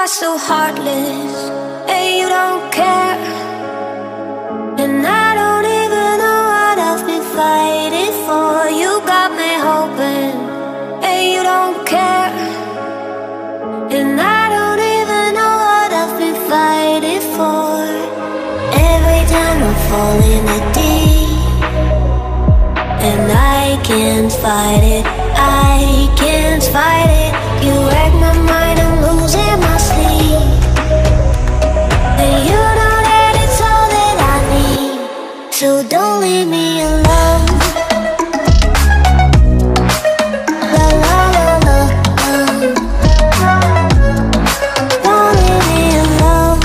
are so heartless, and you don't care. And I don't even know what I've been fighting for. You got me hoping, and you don't care. And I don't even know what I've been fighting for. Every time I fall in the deep, and I can't fight it, I can't fight it. You wreck my mind, I'm losing my sleep. And you know that it's all that I need, so don't leave me alone. La la la la, don't leave me alone.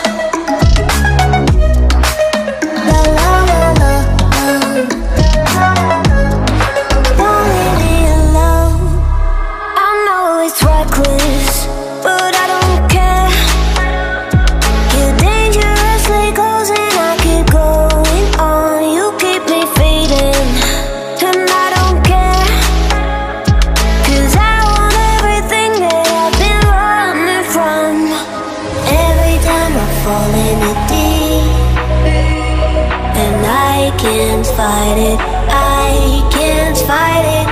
La la la la, don't leave me alone. I know it's reckless, but I don't care. You're dangerously close and I keep going on. You keep me fading, and I don't care. 'Cause I want everything that I've been running from. Every time I fall in the deep, and I can't fight it, I can't fight it.